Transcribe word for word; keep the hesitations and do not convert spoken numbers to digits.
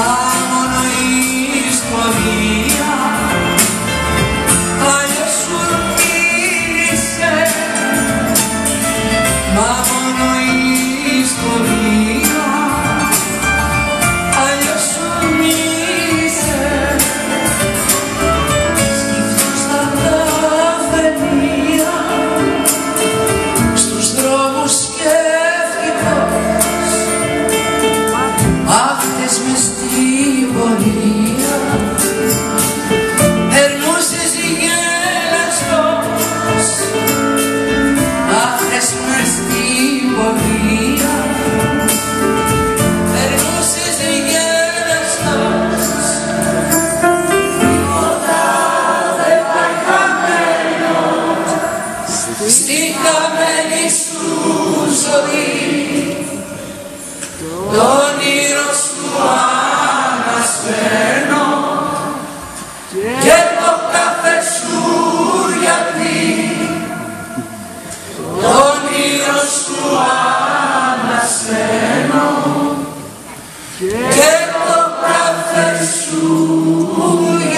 μα μόνο η ιστορία αλλιώς σου μίλησε, μα μόνο η ιστορία αλλιώς σου μίλησε. Σκύφτος στα καφενεία, στους δρόμους σκέφτηκος, άχτες μες στη πορεία, περνούσες γέλαστος, άχτες μες στη πορεία, περνούσες γέλαστος. Τίποτα δεν πάει χαμένο στη χαμένη σου ζωή, το όνειρο σου ανασβαίνω και το κάθε σου γιατί, το όνειρο σου ανασβαίνω και το κάθε σου